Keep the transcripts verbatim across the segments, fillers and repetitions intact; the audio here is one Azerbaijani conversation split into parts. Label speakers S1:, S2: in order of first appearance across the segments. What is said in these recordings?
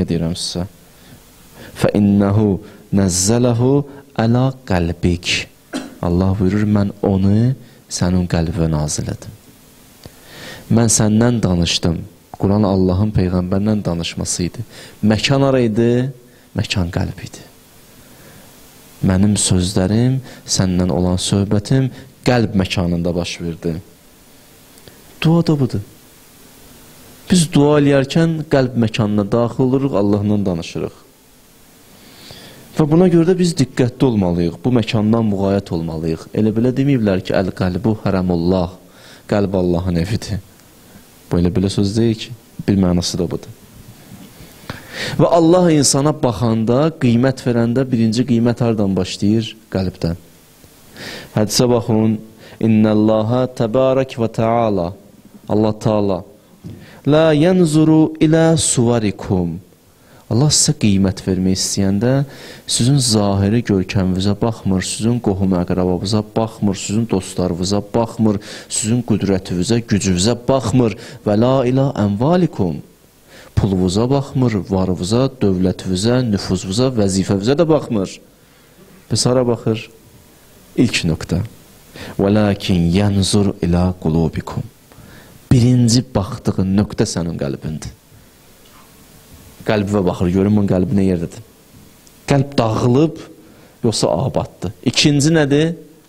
S1: Həqiqi deyirəm sizə. فَإِنَّهُ نَزَّلَهُ عَلَى قَلْبِكِ Allah buyurur, mən onu sənin qəlbinə nazil edim. Mən səndən danışdım. Quran Allahın Peyğəmbərlə danışması idi. Məkan araydı, məkan qəlb idi. Mənim sözlərim, səndən olan söhbətim qəlb məkanında baş verdi. Dua da budur. Biz dua eləyərkən qəlb məkanına daxil oluruq, Allahla danışırıq. Və buna görə də biz diqqətli olmalıyıq, bu məkandan müğayət olmalıyıq. Elə belə deməyiblər ki, əl-qəlbu hərəmullah, qəlb Allahın evidir. Bu elə belə söz deyil ki, bir mənası da budur. Və Allah insana baxanda, qiymət verəndə birinci qiymət hardan başlayır? Qəlbdən. Hədisə baxın, İnnəllaha təbarək və təala Allah Taala La yənzuru ilə suvarikum Allah sizə qiymət vermək istəyəndə sizin zahiri görkəminizə baxmır, sizin qohum-əqrabınıza baxmır, sizin dostlarınıza baxmır, sizin qüdrətinizə, gücünüzə baxmır və la ilə ənvalikum pulunuza baxmır, varınıza, dövlətinizə, nüfuzunuza, vəzifənizə də baxmır. Bəs hara baxır? İlk nöqtə. Vəlakin yənzur ilə qulubikum Birinci baxdığın nöqtə sənin qəlbindir. Qəlbivə baxır, görün bunun qəlbi nə yerdədir? Qəlb dağılıb, yoxsa abaddır. İkinci nədir?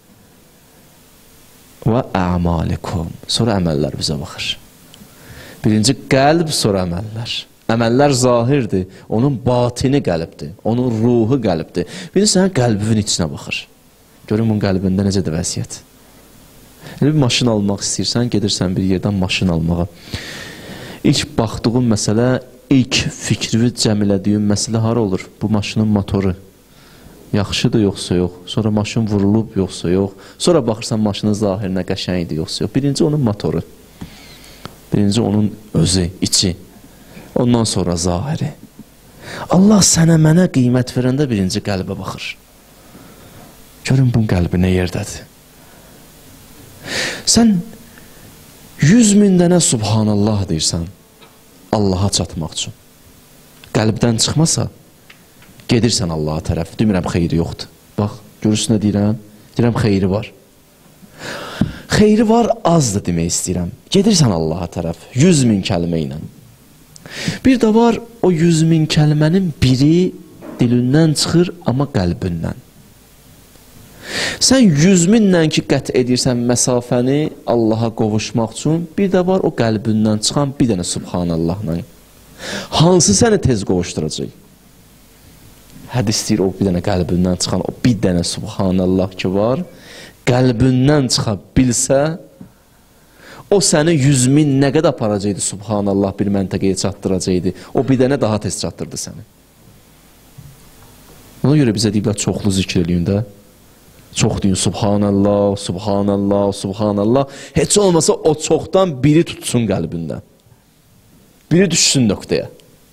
S1: Və əmalikum. Sonra əməllər bizə baxır. Birinci qəlb, sonra əməllər. Əməllər zahirdir, onun batini qəlbdir, onun ruhu qəlbdir. Birinci sənin qəlbinin içinə baxır. Görün bunun qəlbində necədir vəziyyət? Bir maşın almaq istəyirsən, gedirsən bir yerdən maşın almağa. İlk baxdığın məsələ, ilk fikrini cəm elədiyin məsələ hara olur? Bu maşının motoru. Yaxşıdır, yoxsa yox. Sonra maşın vurulub, yoxsa yox. Sonra baxırsan maşının zahirinə qəşəngdir, yoxsa yox. Birinci onun motoru. Birinci onun özü, içi. Ondan sonra zahiri. Allah sənə mənə qiymət verəndə birinci qəlbə baxır. Görün bunun qəlbi nə yerdədir? Sən yüz min dənə Subhanallah deyirsən Allaha çatmaq üçün. Qəlbdən çıxmasa gedirsən Allaha tərəf. Demirəm xeyri yoxdur. Bax, görürsün nə deyirəm? Deyirəm xeyri var. Xeyri var, azdır demək istəyirəm. Gedirsən Allaha tərəf. Yüz min kəlmə ilə. Bir də var, o yüz min kəlmənin biri dilindən çıxır, amma qəlbindən. Sən yüz minlə ki qət edirsən məsafəni Allaha qovuşmaq üçün, bir də var o qəlbindən çıxan bir dənə Subhanallahla. Hansı səni tez qovuşturacaq? Hədis deyir, o bir dənə qəlbindən çıxan o bir dənə Subhanallah ki var, qəlbindən çıxa bilsə, o səni yüz min nə qədər aparacaqdı Subhanallah bir məntəqəyə çatdıracaqdı, o bir dənə daha tez çatdırdı səni. Ona görə bizə deyiblər, çoxlu zikr eləyin də. Çox deyin, Subhanallah, Subhanallah, Subhanallah. Heç olmasa o çoxdan biri tutsun qəlbində. Biri düşsün nöqtəyə.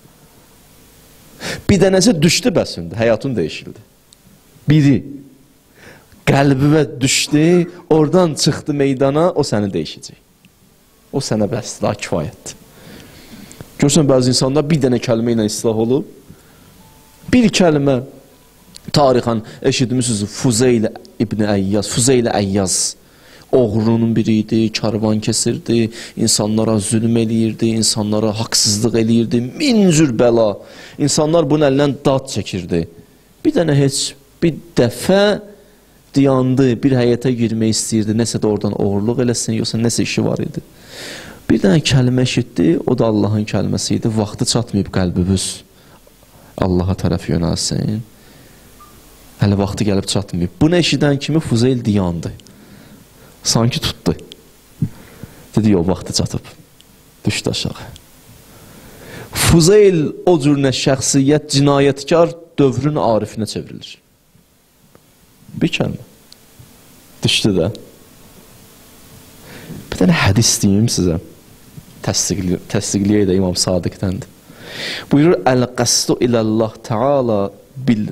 S1: Bir dənəsi düşdü bəsində, həyatın dəyişildi. Biri qəlbivə düşdü, oradan çıxdı meydana, o səni dəyişəcək. O sənə bəsdir, daha kifayətdir. Görürsən, bəzi insanlar bir dənə kəlmə ilə islah olub, bir kəlmə tarixən eşitmişsiniz, Fuzeyl İbn Əyyaz, Fuzeyl Əyyaz oğrunun biriydi, karvan kesirdi, insanlara zülm eləyirdi, insanlara haqsızlıq eləyirdi, min cür bəla. İnsanlar bunun əlindən dad çəkirdi. Bir dənə heç, bir dəfə dayandı, bir həyətə girmək istəyirdi, nəsə də oradan oğurluq eləsin, yoxsa nəsə işi var idi. Bir dənə kəlmə eşitdi, o da Allahın kəlməsi idi, vaxtı çatmayıb qəlbimiz Allaha tərəf yönəlsin. Hələ vaxtı gəlib çatmayıb. Bunu eşidən kimi Fuzeyl diyandı. Sanki tutdu. Dedi, o vaxtı çatıb. Düşdü aşağı. Fuzeyl o cür nə şəxsiyyət, cinayətkar dövrün arifinə çevrilir. Bir kəlmə. Düşdü də. Bir dənə hədis deyim sizə. Təsdiqliyə də İmam Sadiqdəndir. Buyurur, Əl-qəsdu iləllah Teala bil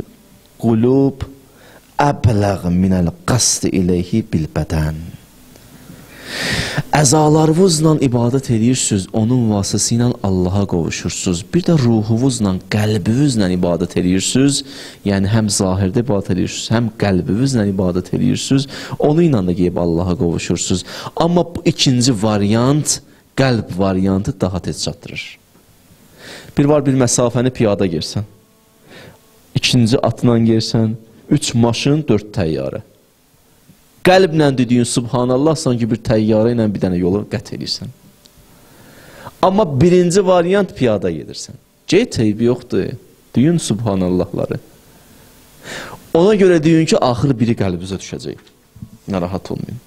S1: qulub əbləğ minəl qəsdi iləyhi bil bədən. Əzalarınızla ibadət edirsiniz, onun vasitəsilə Allaha qovuşursunuz. Bir də ruhunuzla, qəlbinizlə ibadət edirsiniz, yəni həm zahirdə ibadət edirsiniz, həm qəlbinizlə ibadət edirsiniz, onu ilə də gəlib Allaha qovuşursunuz. Amma bu ikinci variant, qəlb variantı daha tez çatdırır. Bir var bir məsafəni piyada gersən, ikinci atla gersən, üç maşın, dörd təyyarə. Qəlblə dediyin Subhanallah sanki bir təyyarə ilə bir dənə yolu qət edirsən. Amma birinci variant piyada gedirsən. Get eybi yoxdur, deyin Subhanallahları. Ona görə deyin ki, axır biri qəlbinizə düşəcək. Narahat olmayın.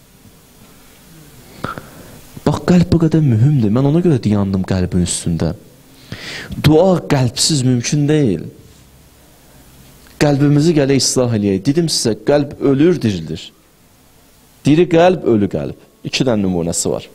S1: Bax, qəlb bu qədər mühümdür. Mən ona görə dayandım qəlbin üstündə. Dua qəlbsiz mümkün deyil. Qəlbimizi gələ islah eləyək. Dedim sizə, qəlb ölür, dirilir. Diri qəlb, ölü qəlb. İki dənə nümunəsi var.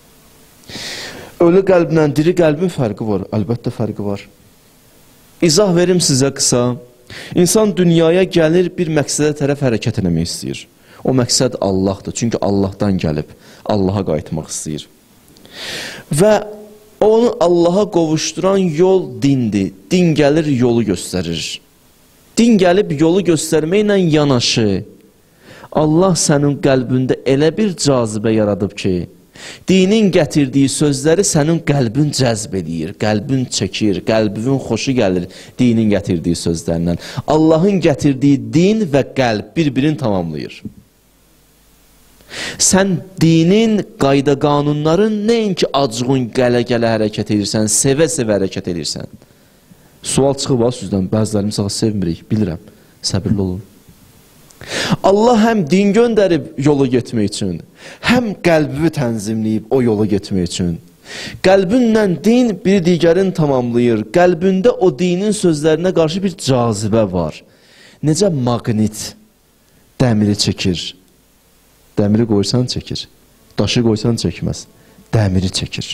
S1: Ölü qəlblə diri qəlbin fərqi var. Əlbəttə fərqi var. İzah verim sizə qısa. İnsan dünyaya gəlir, bir məqsədə tərəf hərəkət eləmək istəyir. O məqsəd Allahdır. Çünki Allahdan gəlib. Allaha qayıtmaq istəyir. Və onu Allaha qovuşduran yol dindir. Din gəlir, yolu göstərir. Din gəlib, yolu göstərməklə yanaşı. Allah sənin qəlbində elə bir cazibə yaradıb ki, dinin gətirdiyi sözləri sənin qəlbin cəzb edir, qəlbin çəkir, qəlbin xoşu gəlir dinin gətirdiyi sözlərlə. Allahın gətirdiyi din və qəlb bir-birini tamamlayır. Sən dinin qayda qanunların nəinki acığın gələ-gələ hərəkət edirsən, sevə-sevə hərəkət edirsən. Sual çıxıb var sizdən, bəzilərimiz sağa sevmirik, bilirəm, səbirli olun. Allah həm din göndərib yolu getmək üçün, həm qəlbi tənzimləyib o yolu getmək üçün. Qəlbinlə din bir digərini tamamlayır. Qəlbində o dinin sözlərinə qarşı bir cazibə var. Necə maqnit dəmiri çəkir. Dəmiri qoysan çəkir. Daşı qoysan çəkməz. Dəmiri çəkir.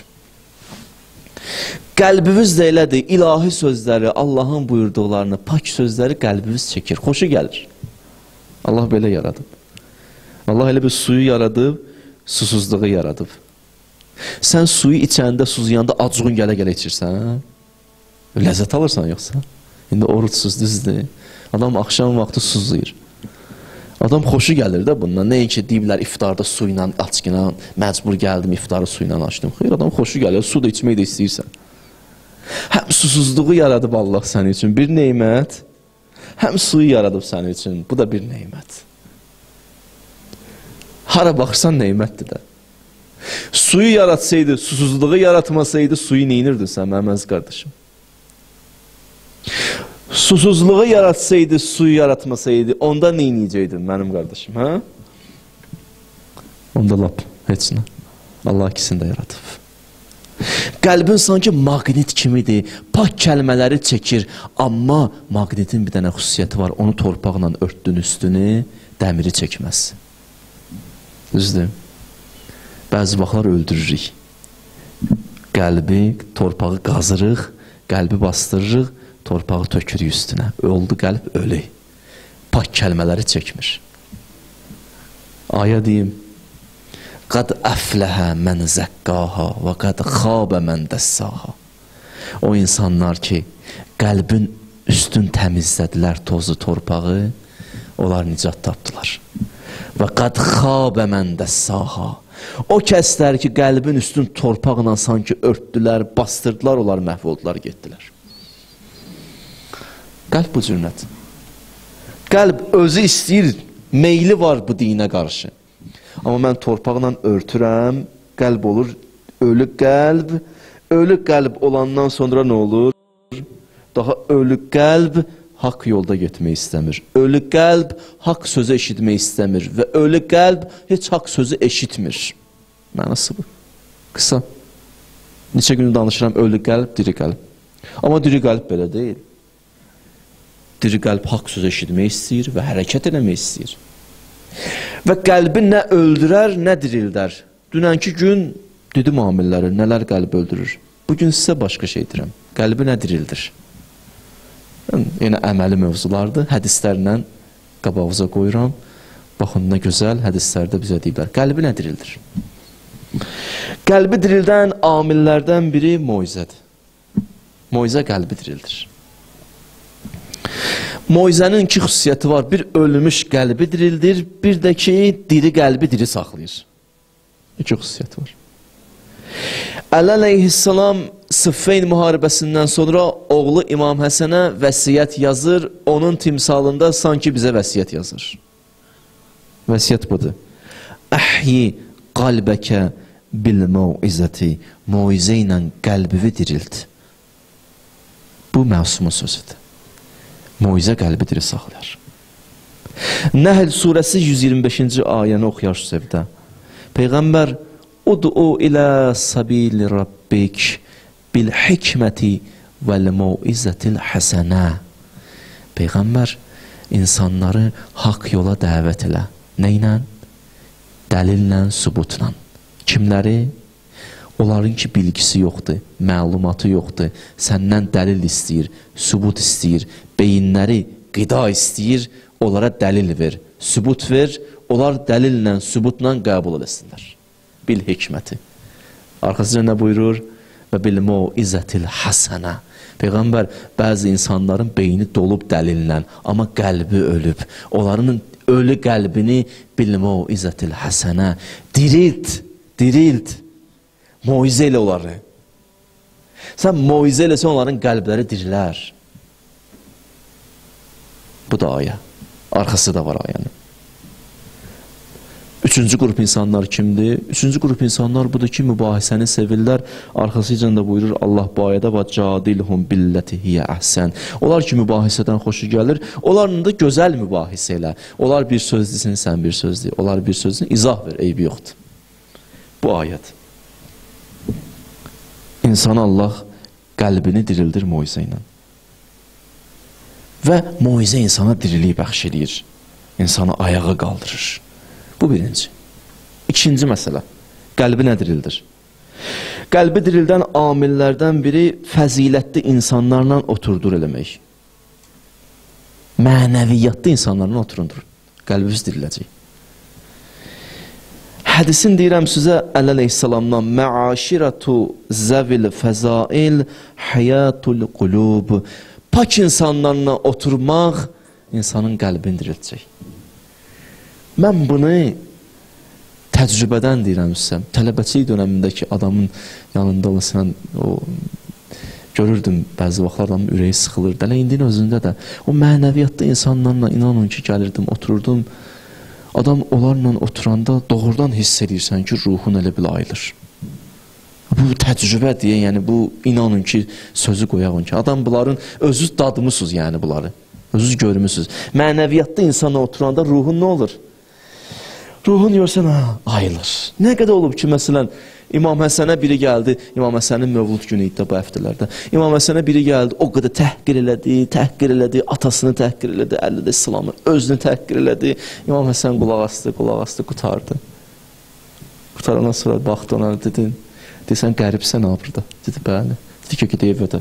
S1: Qəlbimiz də elədir. İlahi sözləri, Allahın buyurduqlarını, pak sözləri qəlbimiz çəkir. Xoşu gəlir. Allah belə yaradıb. Allah elə bir suyu yaradıb, susuzluğu yaradıb. Sən suyu içəndə, suzuyanda acığın gələ-gələ içirsən. Ləzzət alırsan yoxsa? İndi oruçsuz düzdür. Adam axşam vaxtı suzuyur. Adam xoşu gəlir də bundan. Nəinki deyiblər iftarda su ilə, açqına, məcbur gəldim iftarı su ilə açdım. Xeyr, adam xoşu gəlir, su da içmək də istəyirsən. Həm susuzluğu yaradıb Allah sənin üçün bir neymət, həm suyu yaradıb sənin üçün, bu da bir neymət. Hara baxırsan neymətdir də. Suyu yaratsaydı, susuzluğu yaratmasaydı, suyu neynirdin sən, mənim əziz qardaşım? Susuzluğu yaratsaydı, suyu yaratmasaydı, onda neyniyəcəkdin mənim qardaşım, hə? Onda lap, heç nə. Allah ikisini də yaradıb. Qəlbin sanki maqnit kimidir, pak kəlmələri çəkir, amma maqnitin bir dənə xüsusiyyəti var, onu torpaqla örtdün üstünü, dəmiri çəkməz. Düzdür? Bəzi vaxtlar öldürürük. Qəlbi, torpağı qazırıq, qəlbi bastırırıq, torpağı tökürük üstünə. Oldu qəlb ölü. Pak kəlmələri çəkmir. Aya deyim, qad əfləhə mən zəqqaha və qad xabə mən dəssaha. O insanlar ki, qəlbin üstün təmizlədilər tozu torpağı, onlar nicat tapdılar. Və qad xabə mən dəssaha. O kəslər ki, qəlbin üstün torpaqla sanki örtdülər, bastırdılar, onlar məhv oldular, getdilər. Qəlb bu cürnət. Qəlb özü istəyir, meyli var bu dinə qarşı. Amma mən torpaqla örtürəm, qəlb olur, ölü qəlb. Ölü qəlb olandan sonra nə olur? Daha ölü qəlb haqq yolda getmək istəmir. Ölü qəlb haqq sözü eşitmək istəmir. Və ölü qəlb heç haqq sözü eşitmir. Mənası bu. Qısa. Neçə günü danışıram, ölü qəlb, diri qəlb. Amma diri qəlb belə deyil. Diri qəlb haqq sözü eşitmək istəyir və hərəkət eləmək istəyir. Və qəlbi nə öldürər, nə dirildər. Dünənki gün dedim amilləri, nələr qəlbi öldürür. Bugün sizə başqa şey deyirəm. Qəlbi nə dirildir? Yəni, əməli mövzulardır. Hədislərlə qabağıza qoyuram. Baxın, nə gözəl hədislərdə bizə deyiblər. Qəlbi nə dirildir? Qəlbi dirildən amillərdən biri moizədir. Moizə qəlbi dirildir. Moizənin iki xüsusiyyəti var. Bir, ölmüş qəlbi dirildir. Bir də ki, diri qəlbi diri saxlayır. İki xüsusiyyəti var. Əli əleyhissalam Sıffeyn müharibəsindən sonra oğlu İmam Həsənə vəsiyyət yazır. Onun timsalında sanki bizə vəsiyyət yazır. Vəsiyyət budur. Əhyi qalbəkə bil mauizəti. Moizə ilə qəlbivi dirilt. Bu məsumun sözüdür. Moizə qəlbi diri saxlayar. Nəhl surəsi yüz iyirmi beşinci ayəni oxuyar şu sevdə. Peyğəmbər Ud'u ilə sabili rabbik bil hikməti vəl mauizətil həsənə. Peyğəmbər insanları haqq yola dəvət elə. Nə ilə? Dəlillə, sübutla. Kimləri? Onların ki bilgisi yoxdur, məlumatı yoxdur, səndən dəlil istəyir, sübut istəyir, beyinləri qida istəyir, onlara dəlil ver, sübut ver, onlar dəlillə, sübutla qəbul eləsinlər. Bil hikməti. Arxasıca nə buyurur? Və bil mauizətil həsənə. Peyğəmbər bəzi insanların beyni dolub dəlillə, amma qəlbi ölüb. Onların ölü qəlbini bil mauizətil həsənə. Dirilt, dirilt. Moizə ilə onları. Sən moizə eləsən onların qəlbləri dirilər. Bu da ayə. Arxası da var ayənin. Üçüncü qrup insanlar kimdir? Üçüncü qrup insanlar budur ki, mübahisəni sevirlər. Arxasıca da buyurur Allah bu ayədə və cadilhum billəti hiyə əhsən. Onlar ki, mübahisədən xoşu gəlir. Onların da gözəl mübahisə elə. Onlar bir söz desin, sən bir söz deyil. Onlar bir söz desin, izah ver, eybi yoxdur. Bu ayət. İnsana Allah qəlbini dirildir moizə ilə. Və moizə insana diriliyi bəxş edir. İnsanı ayağa qaldırır. Bu birinci. İkinci məsələ. Qəlbi nə dirildir? Qəlbi dirildən amillərdən biri fəzilətli insanlarla oturdur eləmək. Mənəviyyatlı insanlarla oturundur. Qəlbimiz diriləcək. Hədisin deyirəm sizə Əli əleyhissalamdan məaşiratu zəvil fəzail həyatul qulub. Pak insanlarla oturmaq insanın qəlbini diriləcək. Mən bunu təcrübədən deyirəm sizə. Tələbəçilik dönəmindəki adamın yanında olsan, o görürdüm bəzi vaxtlar adamın ürəyi sıxılır. Dələ indinin özündə də o mənəviyyatlı insanlarla inanın ki, gəlirdim, otururdum. Adam onlarla oturanda doğrudan hiss edirsən ki, ruhun elə bil ayılır. Bu təcrübə deyə, yəni bu inanın ki, sözü qoyağın ki, adam bunların özünüz dadmısınız, yəni bunları. Özünüz görmüsünüz. Mənəviyyatlı insana oturanda ruhun nə olur? Ruhun görsən, ha, ayılır. Nə qədər olub ki, məsələn, İmam Həsənə biri gəldi, İmam Həsənin mövlud günü idi bu həftələrdə. İmam Həsənə biri gəldi, o qədər təhqir elədi, təhqir elədi, atasını təhqir elədi, əldə İslamı, özünü təhqir elədi. İmam Həsən qulaq astı, qulaq astı, qutardı. Qutarandan sonra baxdı ona, dedi, desən qəribsən ha burada. Dedi, bəli. Dedi ki, gedib evdə.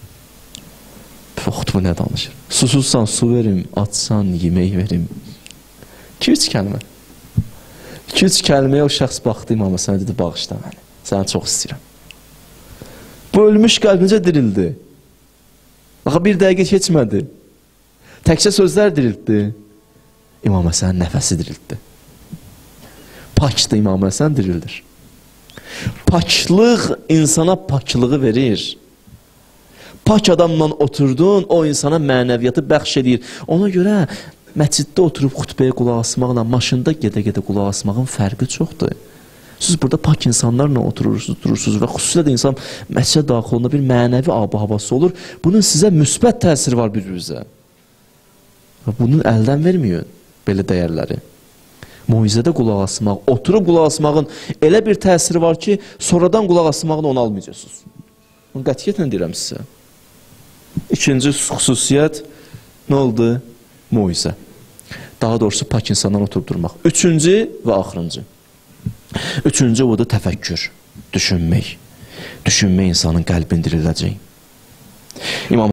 S1: Vaxt bu nə danışır? Susuzsan su verim, açsan yemək verim. iki üç kəlmə. iki üç kəlməyə o şəxs baxdı İmam Həsənə, dedi, bağışla məni. Səni çox istəyirəm. Bu ölmüş qəlbinəcə dirildi. Baxa, bir dəqiqə keçmədi. Təkcə sözlər dirildi. İmam Həsənin nəfəsi dirildi. Pakdı İmam Həsən dirildir. Paklıq insana paklığı verir. Pak adamla oturdun, o insana mənəviyyatı bəxş edir. Ona görə məsciddə oturub xutbəyə qulaq asmaqla, maşında gedə-gedə qulaq asmağın fərqi çoxdur. Siz burada pak insanlarla oturursunuz, durursunuz və xüsusilə də insan məscidə daxil olunda bir mənəvi ab-havası olur. Bunun sizə müsbət təsiri var bir-birinizə. Bunun əldən verməyin belə dəyərləri. Moizədə qulaq asmaq, oturub qulaq asmağın elə bir təsiri var ki, sonradan qulaq asmağını onu almayacaqsınız. Bunu qətiyyətlə deyirəm sizə. İkinci xüsusiyyət nə oldu? Moizə. Daha doğrusu pak insandan oturub durmaq. Üçüncü və axırıncı. Üçüncü o da təfəkkür, düşünmək. Düşünmək insanın qəlbini diriləcək. İmam